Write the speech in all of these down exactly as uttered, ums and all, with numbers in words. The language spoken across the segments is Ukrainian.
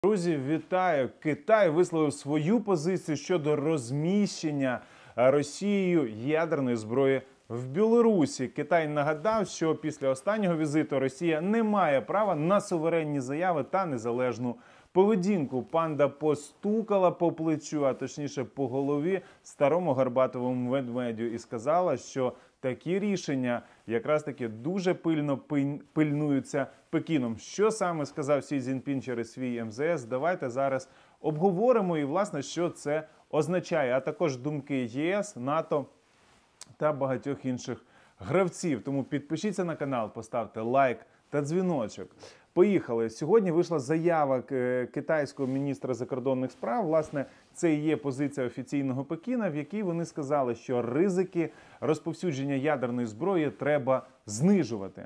Друзі, вітаю! Китай висловив свою позицію щодо розміщення Росією ядерної зброї в Білорусі. Китай нагадав, що після останнього візиту Росія не має права на суверенні заяви та незалежну поведінку. Панда постукала по плечу, а точніше по голові старому горбатовому ведмедю і сказала, що такі рішення якраз таки дуже пильно пильнуються Пекіном. Що саме сказав Сі Цзіньпін через свій ем зе ес, давайте зараз обговоримо і, власне, що це означає, а також думки є ес, НАТО та багатьох інших гравців. Тому підпишіться на канал, поставте лайк та дзвіночок. Поїхали. Сьогодні вийшла заява китайського міністра закордонних справ. Власне, це і є позиція офіційного Пекіна, в якій вони сказали, що ризики розповсюдження ядерної зброї треба знижувати.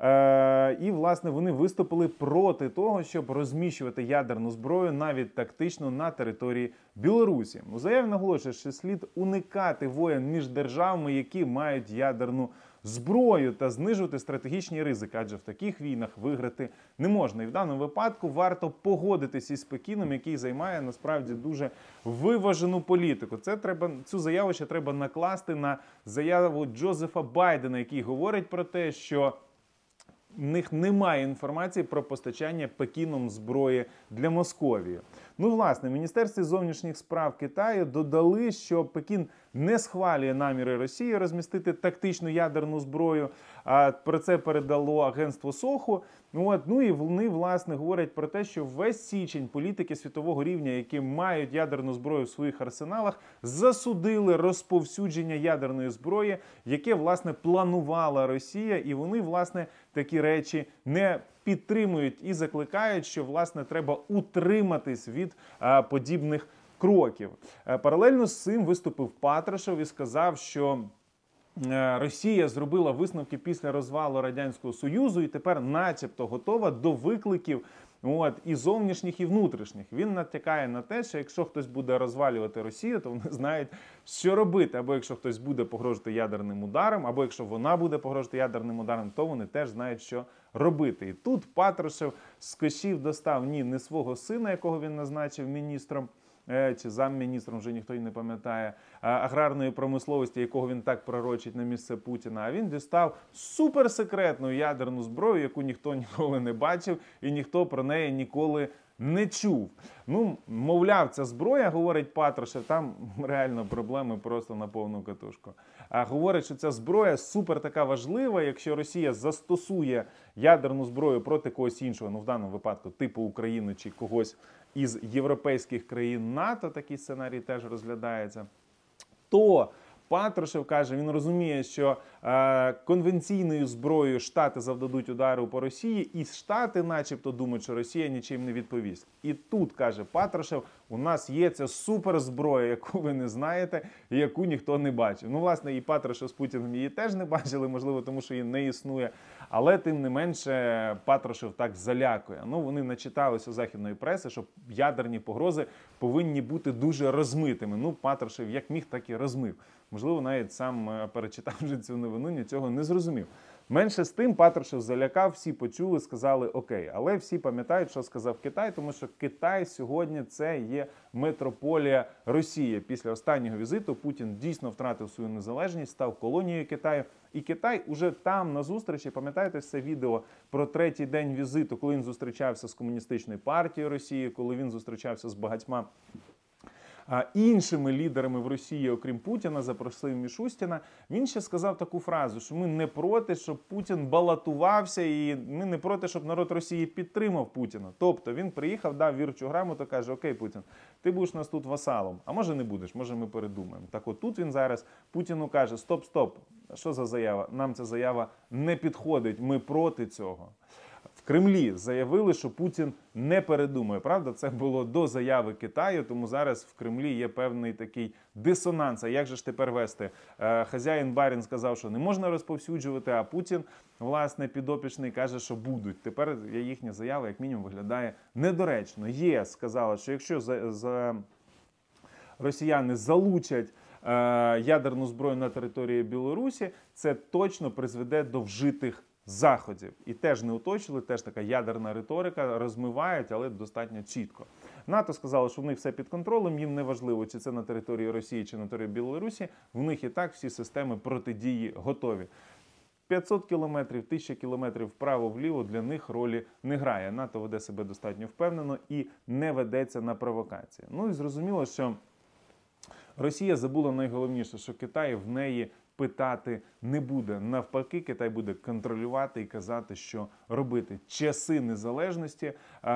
Е, і, власне, вони виступили проти того, щоб розміщувати ядерну зброю навіть тактично на території Білорусі. У заяві наголошує, що слід уникати воєн між державами, які мають ядерну зброю, та знижувати стратегічні ризики, адже в таких війнах виграти не можна. І в даному випадку варто погодитися із Пекіном, який займає насправді дуже виважену політику. Це треба, цю заяву ще треба накласти на заяву Джозефа Байдена, який говорить про те, що в них немає інформації про постачання Пекіном зброї для Московії. Ну, власне, в Міністерстві зовнішніх справ Китаю додали, що Пекін не схвалює наміри Росії розмістити тактичну ядерну зброю. А про це передало агентство Соху. От, ну і вони, власне, говорять про те, що весь січень політики світового рівня, які мають ядерну зброю в своїх арсеналах, засудили розповсюдження ядерної зброї, яке, власне, планувала Росія. І вони, власне, такі речі не підтримують і закликають, що, власне, треба утриматись від а, подібних кроків. А, паралельно з цим виступив Патрушев і сказав, що Росія зробила висновки після розвалу Радянського Союзу і тепер начебто готова до викликів от, і зовнішніх, і внутрішніх. Він натякає на те, що якщо хтось буде розвалювати Росію, то вони знають, що робити. Або якщо хтось буде погрожувати ядерним ударом, або якщо вона буде погрожувати ядерним ударом, то вони теж знають, що робити. І тут Патрушев з кошів достав ні не свого сина, якого він назначив міністром, чи замміністром, вже ніхто й не пам'ятає, аграрної промисловості, якого він так пророчить на місце Путіна, а він дістав суперсекретну ядерну зброю, яку ніхто ніколи не бачив і ніхто про неї ніколи не чув. Ну, мовляв, ця зброя, говорить Патрушев, там реально проблеми просто на повну катушку. А говорить, що ця зброя супер така важлива, якщо Росія застосує ядерну зброю проти когось іншого, ну в даному випадку типу України чи когось із європейських країн НАТО, такий сценарій теж розглядається, то Патрушев каже, він розуміє, що е, конвенційною зброєю Штати завдадуть удару по Росії, і Штати начебто думають, що Росія нічим не відповість. І тут, каже Патрушев, у нас є ця суперзброя, яку ви не знаєте, і яку ніхто не бачив. Ну, власне, і Патрушев з Путіним її теж не бачили, можливо, тому що її не існує. Але, тим не менше, Патрушев так залякує. Ну, вони начиталися західної преси, що ядерні погрози повинні бути дуже розмитими. Ну, Патрушев як міг, так і розмив. Можливо, навіть сам, перечитавши цю новину, нічого не зрозумів. Менше з тим, Патрушев залякав, всі почули, сказали окей. Але всі пам'ятають, що сказав Китай, тому що Китай сьогодні це є метрополія Росії. Після останнього візиту Путін дійсно втратив свою незалежність, став колонією Китаю. І Китай уже там на зустрічі, пам'ятаєте це відео про третій день візиту, коли він зустрічався з Комуністичною партією Росії, коли він зустрічався з багатьма А іншими лідерами в Росії, окрім Путіна, запросив Мішустіна, він ще сказав таку фразу, що ми не проти, щоб Путін балотувався, і ми не проти, щоб народ Росії підтримав Путіна. Тобто він приїхав, дав вірчу грамоту, каже, окей, Путін, ти будеш нас тут васалом, а може не будеш, може ми передумаємо. Так от тут він зараз Путіну каже, стоп, стоп, що за заява? Нам ця заява не підходить, ми проти цього. В Кремлі заявили, що Путін не передумає. Правда, це було до заяви Китаю, тому зараз в Кремлі є певний такий дисонанс. А як же ж тепер вести? Хазяїн барін сказав, що не можна розповсюджувати, а Путін, власне, підопічний, каже, що будуть. Тепер їхня заява, як мінімум, виглядає недоречно. ЄС сказала, що якщо за, за росіяни залучать ядерну зброю на території Білорусі, це точно призведе до вжитих заходів. І теж не уточили, теж така ядерна риторика, розмивають, але достатньо чітко. НАТО сказало, що в них все під контролем, їм не важливо, чи це на території Росії, чи на території Білорусі, в них і так всі системи протидії готові. п'ятсот кілометрів, тисяча кілометрів вправо-вліво для них ролі не грає. НАТО веде себе достатньо впевнено і не ведеться на провокації. Ну і зрозуміло, що Росія забула найголовніше, що Китай в неї питати не буде. Навпаки, Китай буде контролювати і казати, що робити. Часи незалежності,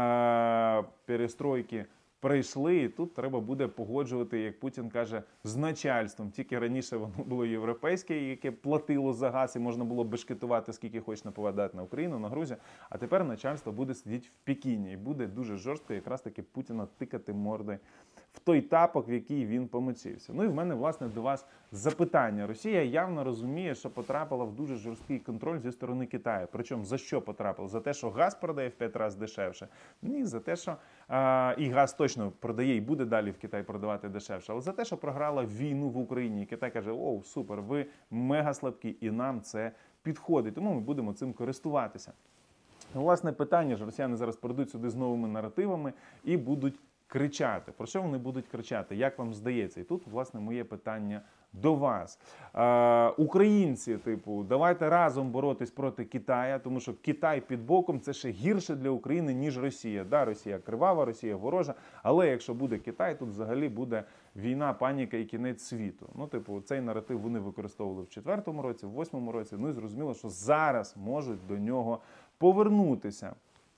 перестройки прийшли, і тут треба буде погоджувати, як Путін каже, з начальством. Тільки раніше воно було європейське, яке платило за газ, і можна було бешкетувати, скільки хочеш нападати на Україну, на Грузію. А тепер начальство буде сидіти в Пекіні і буде дуже жорстко якраз таки Путіна тикати мордою в той тапок, в який він помочився. Ну і в мене, власне, до вас запитання. Росія явно розуміє, що потрапила в дуже жорсткий контроль зі сторони Китаю. Причому за що потрапила? За те, що газ продає в п'ять разів дешевше? Ні, за те, що а, і газ точно продає і буде далі в Китай продавати дешевше, але за те, що програла війну в Україні. І Китай каже, оу, супер, ви мега слабкі, і нам це підходить. Тому ми будемо цим користуватися. Власне, питання ж, росіяни зараз прийдуть сюди з новими наративами і будуть кричати. Про що вони будуть кричати? Як вам здається? І тут, власне, моє питання до вас. Е, українці, типу, давайте разом боротись проти Китая, тому що Китай під боком – це ще гірше для України, ніж Росія. Да, Росія кривава, Росія ворожа, але якщо буде Китай, тут взагалі буде війна, паніка і кінець світу. Ну, типу, цей наратив вони використовували в четвертому році, в восьмому році, ну і зрозуміло, що зараз можуть до нього повернутися.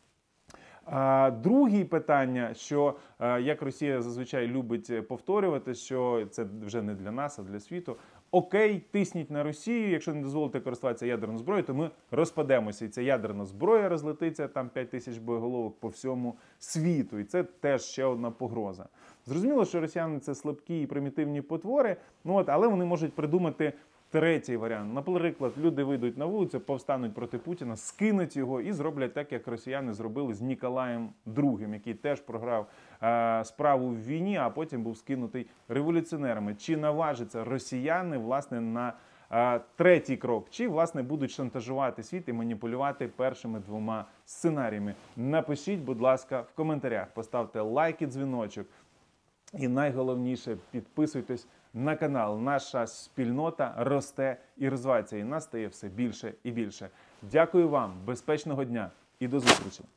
А друге питання, що, як Росія зазвичай любить повторювати, що це вже не для нас, а для світу. Окей, тисніть на Росію, якщо не дозволите користуватися ядерною зброєю, то ми розпадемося. І ця ядерна зброя розлетиться, там п'ять тисяч боєголовок по всьому світу. І це теж ще одна погроза. Зрозуміло, що росіяни – це слабкі і примітивні потвори, ну от, але вони можуть придумати третій варіант. Наприклад, люди вийдуть на вулицю, повстануть проти Путіна, скинуть його і зроблять так, як росіяни зробили з Ніколаєм другим, який теж програв е, справу в війні, а потім був скинутий революціонерами. Чи наважаться росіяни, власне, на е, третій крок? Чи, власне, будуть шантажувати світ і маніпулювати першими двома сценаріями? Напишіть, будь ласка, в коментарях. Поставте лайк і дзвіночок. І найголовніше, підписуйтесь на канал. Наша спільнота росте і розвивається, і нас стає все більше і більше. Дякую вам, безпечного дня і до зустрічі!